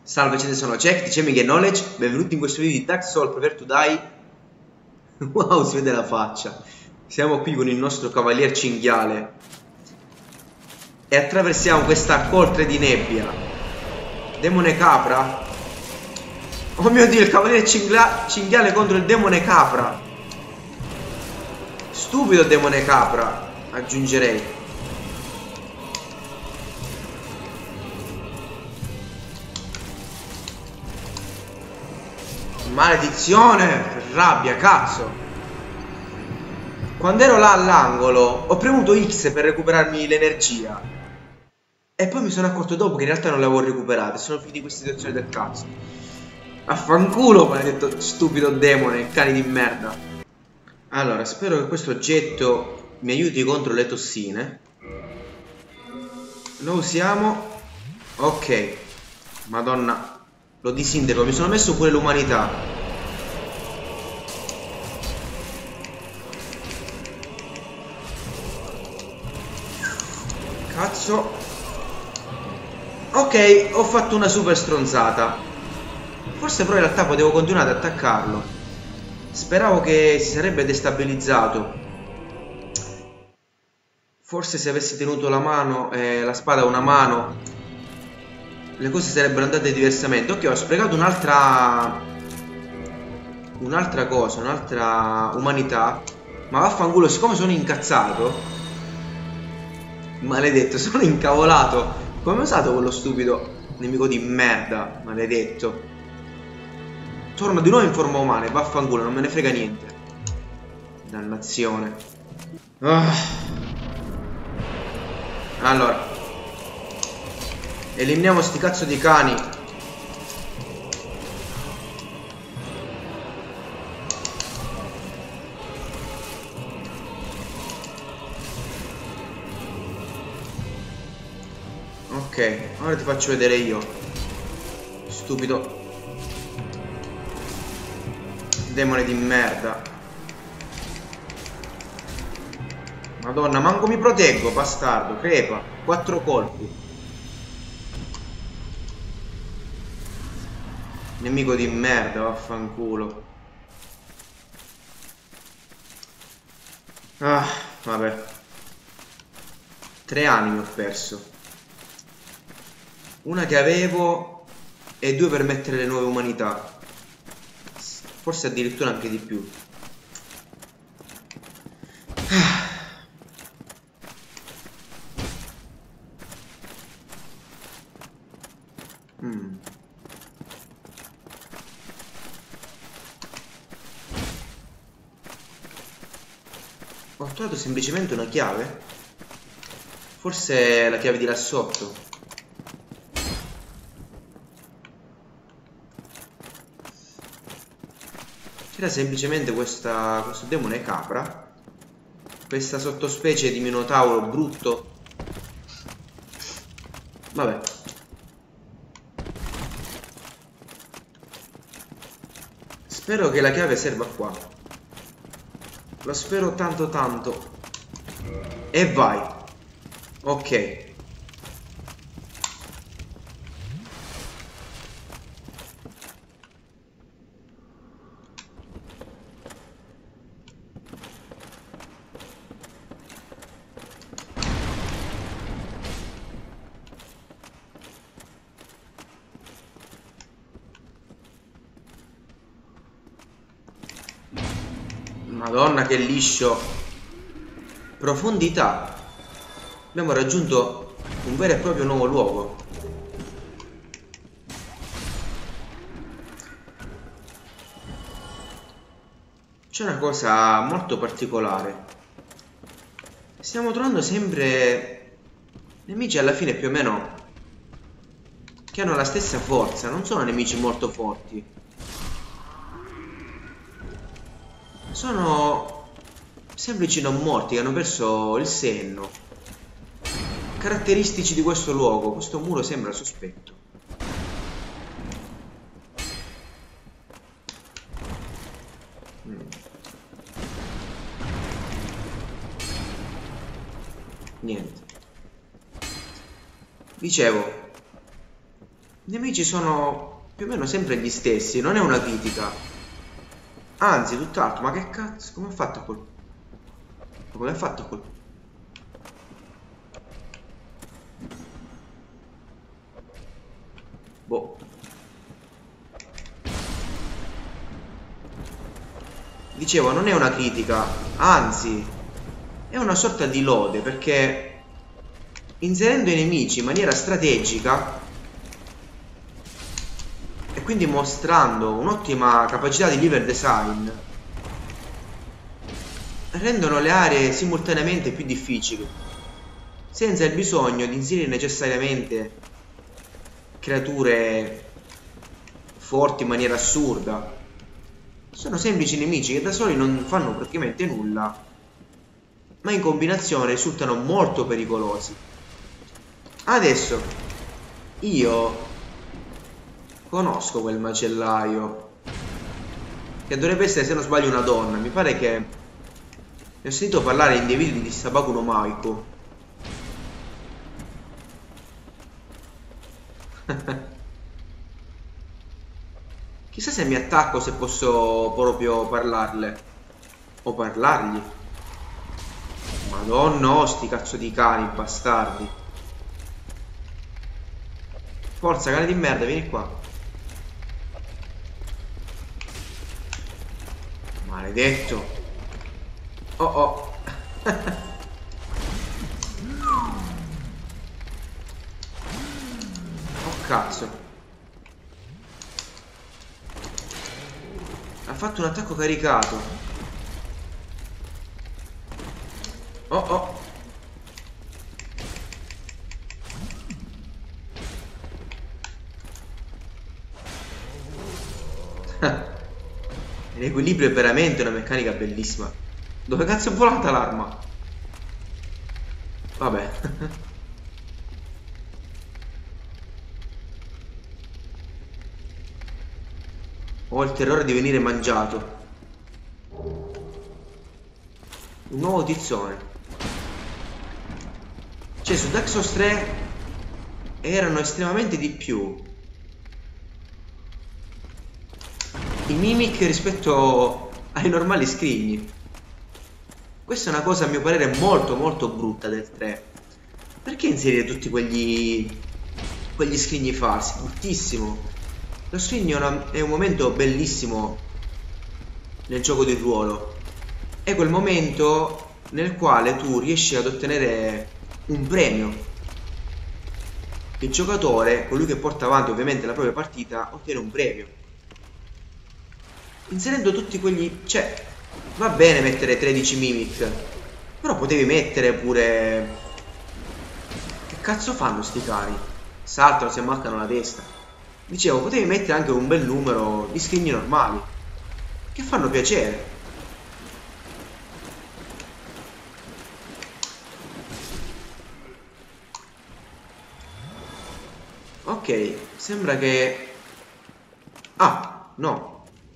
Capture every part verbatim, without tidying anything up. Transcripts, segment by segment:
Salve, ce ne sono Jack, dicemi che knowledge, benvenuti in questo video di Dark Souls Prepare to Die. Wow, si vede la faccia. Siamo qui con il nostro cavalier cinghiale e attraversiamo questa coltre di nebbia. Demone capra. Oh mio Dio, il cavaliere cinghiale contro il demone capra. Stupido demone capra, aggiungerei. Maledizione, rabbia, cazzo. Quando ero là all'angolo ho premuto X per recuperarmi l'energia e poi mi sono accorto dopo che in realtà non l'avevo recuperata. Sono finiti queste situazioni del cazzo. Affanculo, maledetto stupido demone, cani di merda. Allora, spero che questo oggetto mi aiuti contro le tossine. Lo usiamo. Ok. Madonna, lo disintegro, mi sono messo pure l'umanità. Cazzo. Ok, ho fatto una super stronzata. Forse però in realtà potevo continuare ad attaccarlo. Speravo che si sarebbe destabilizzato. Forse se avessi tenuto la mano, eh, la spada a una mano, le cose sarebbero andate diversamente. Ok, ho sprecato un'altra Un'altra cosa, un'altra umanità. Ma vaffanculo, siccome sono incazzato, maledetto, sono incavolato. Come ho usato quello stupido nemico di merda, maledetto. Torno di nuovo in forma umana, vaffanculo, non me ne frega niente. Dannazione. Ah. Allora, eliminiamo sti cazzo di cani. Ok, ora ti faccio vedere io, stupido demone di merda. Madonna, manco mi proteggo, bastardo, crepa. Quattro colpi. Nemico di merda, vaffanculo. Ah, vabbè. Tre anime ho perso. Una che avevo e due per mettere le nuove umanità. Forse addirittura anche di più. Mm. Ho trovato semplicemente una chiave. Forse è la chiave di là sotto. C'era semplicemente questa, questo demone capra, questa sottospecie di minotauro brutto. Vabbè. Spero che la chiave serva qua. Lo spero tanto tanto. E vai. Ok. Madonna, che liscio. Profondità. Abbiamo raggiunto un vero e proprio nuovo luogo. C'è una cosa molto particolare. Stiamo trovando sempre nemici alla fine più o meno che hanno la stessa forza. Non sono nemici molto forti. Sono semplici non morti che hanno perso il senno. Caratteristici di questo luogo. Questo muro sembra sospetto. mm. Niente. Dicevo, I nemici sono più o meno sempre gli stessi, non è una critica. Anzi, tutt'altro, ma che cazzo? Come ha fatto a col... Come ha fatto a col... Boh. Dicevo, non è una critica, anzi, è una sorta di lode, perché inserendo i nemici in maniera strategica e quindi mostrando un'ottima capacità di level design, rendono le aree simultaneamente più difficili, senza il bisogno di inserire necessariamente creature forti in maniera assurda. Sono semplici nemici che da soli non fanno praticamente nulla, ma in combinazione risultano molto pericolosi. Adesso io conosco quel macellaio, che dovrebbe essere, se non sbaglio, una donna. Mi pare che ne ho sentito parlare in dei video di Sabaku no Maiko. Chissà se mi attacco, se posso proprio parlarle o parlargli. Madonna, sti cazzo di cani bastardi. Forza, cane di merda, vieni qua. Maledetto. Oh oh. Oh cazzo. Ha fatto un attacco caricato. Oh oh. L'equilibrio è veramente una meccanica bellissima. Dove cazzo è volata l'arma? Vabbè. Ho il terrore di venire mangiato. Un nuovo tizzone. Cioè, su Dark Souls tre erano estremamente di più i mimic rispetto ai normali scrigni. Questa è una cosa, a mio parere, molto molto brutta del tre. Perché inserire tutti quegli quegli scrigni falsi? Bruttissimo. Lo scrigno è, una, è un momento bellissimo nel gioco di ruolo. È quel momento nel quale tu riesci ad ottenere un premio. Il giocatore, colui che porta avanti ovviamente la propria partita, ottiene un premio. Inserendo tutti quegli... cioè, va bene mettere tredici mimic, però potevi mettere pure... Che cazzo fanno sti cani? Saltano, si ammaccano la testa. Dicevo, potevi mettere anche un bel numero di scrigni normali, che fanno piacere. Ok, sembra che... Ah, no.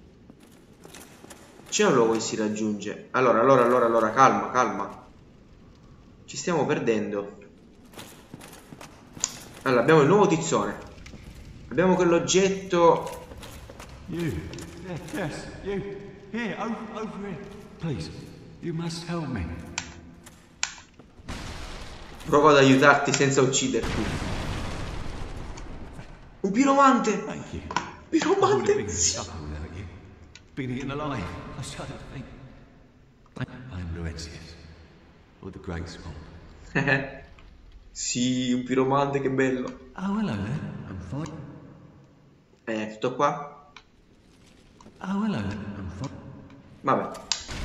C'è un luogo che si raggiunge. Allora, allora, allora, allora, calma, calma. Ci stiamo perdendo. Allora, abbiamo il nuovo tizzone. Abbiamo quell'oggetto. You, yes, you, here, over, over here. Please, you must help me. Provo ad aiutarti senza ucciderti. Un piromante! Thank you. Piromante! Been eaten alive. I shudder to think. I'm Laurentius, or the Great Swamp. Sì, un piromante, che bello. Oh, hello there. I'm fine. Eh, tutto qua? Oh, hello there. I'm fine. Vabbè.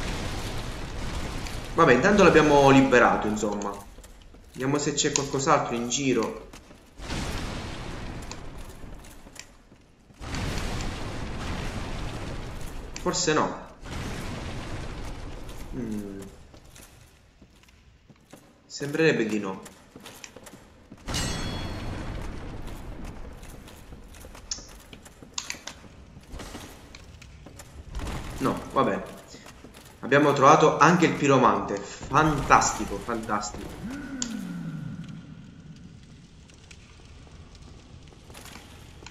Vabbè, intanto l'abbiamo liberato, insomma. Vediamo se c'è qualcos'altro in giro. Forse no. Mm. Sembrerebbe di no. No, va bene. Abbiamo trovato anche il piromante. Fantastico, fantastico.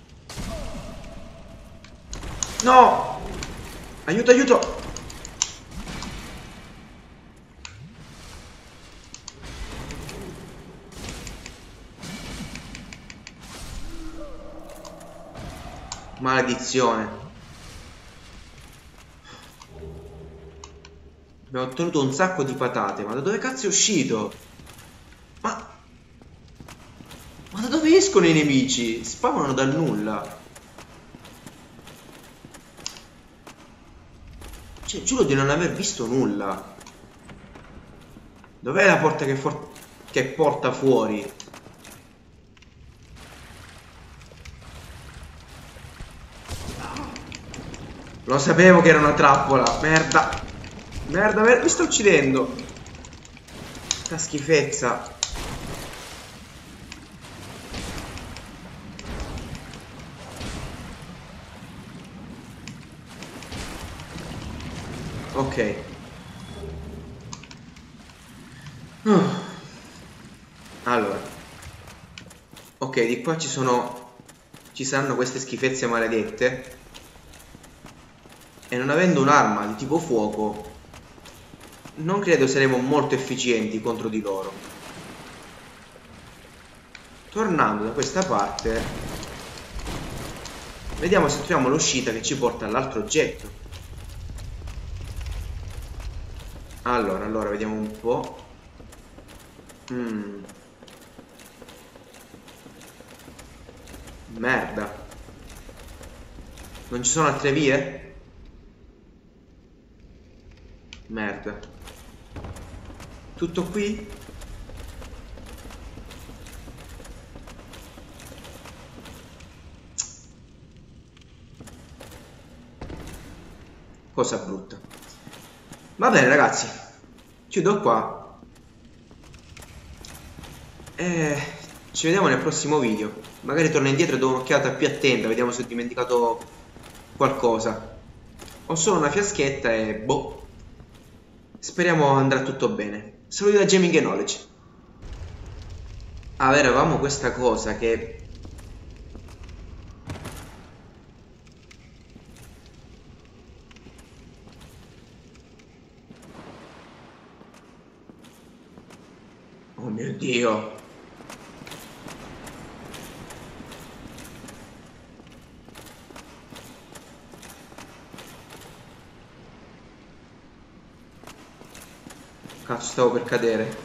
No! Aiuto, aiuto! Maledizione. Abbiamo ottenuto un sacco di patate. Ma da dove cazzo è uscito? Ma... Ma da dove escono i nemici? Spawnano dal nulla. Cioè, giuro di non aver visto nulla. Dov'è la porta che, for... che porta fuori? Lo sapevo che era una trappola. Merda. Merda, merda, mi sto uccidendo. Sta schifezza. Ok. uh. Allora. Ok, di qua ci sono... Ci saranno queste schifezze maledette. E non avendo un'arma di tipo fuoco, non credo saremo molto efficienti contro di loro. Tornando da questa parte, vediamo se troviamo l'uscita che ci porta all'altro oggetto. Allora, allora, vediamo un po'. Mm. Merda. Non ci sono altre vie? Merda. Tutto qui? Cosa brutta. Va bene ragazzi, chiudo qua e ci vediamo nel prossimo video. Magari torno indietro e do un'occhiata più attenta, vediamo se ho dimenticato qualcosa. Ho solo una fiaschetta e boh. Speriamo andrà tutto bene. Saluti da Gaming Knowledge. Ah, avevamo questa cosa che... Oh mio Dio. Cazzo, stavo per cadere.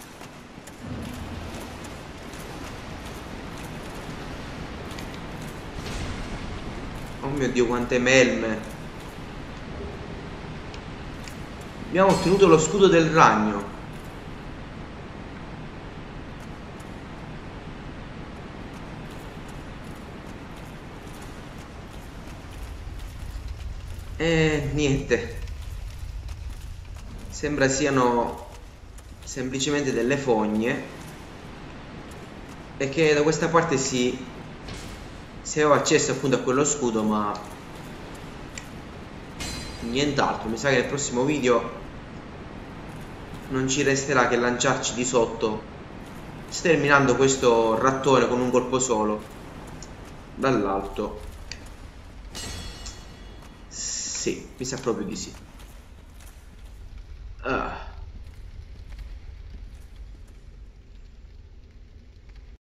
Oh mio Dio, quante melme. Abbiamo ottenuto lo scudo del ragno. E niente. Sembra siano semplicemente delle fogne e che da questa parte si, si aveva accesso appunto a quello scudo, ma nient'altro. Mi sa che nel prossimo video non ci resterà che lanciarci di sotto, sterminando questo rattone con un colpo solo dall'alto. Sì, mi sa proprio di sì. Ah.